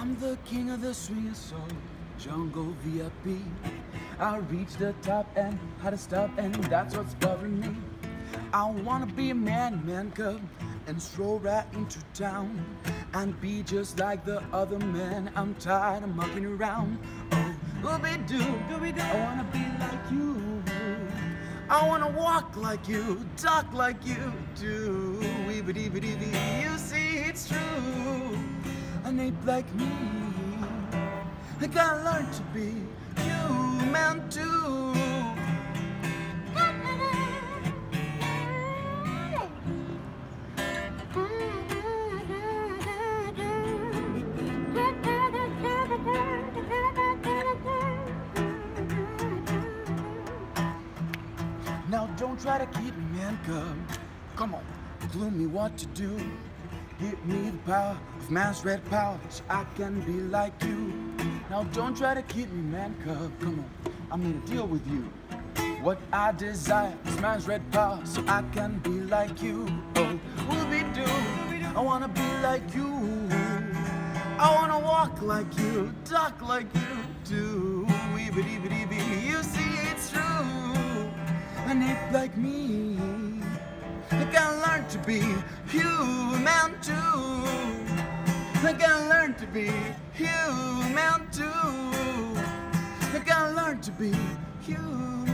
I'm the king of the swing soul, jungle VIP. I reach the top and how to stop, and that's what's bothering me. I wanna be a man cub, and stroll right into town and be just like the other men. I'm tired of mucking around. Oh, ooby-doo, I wanna be like you. I wanna walk like you, talk like you do. Weebity-bitty-bee, you see it's true. An ape like me, I gotta learn to be human too. Now don't try to keep me handcuffed. Come on, clue me what to do. Give me the power of man's red power so I can be like you. Now don't try to keep me handcuffed. Come on, I made a deal with you. What I desire is man's red power so I can be like you. Oh, ooby-doo, I wanna be like you. I wanna walk like you, talk like you do. Weebity-bitty-bee, you see it's true. An ape like me, I gotta learn to be human too. I gotta learn to be human too. I gotta learn to be human.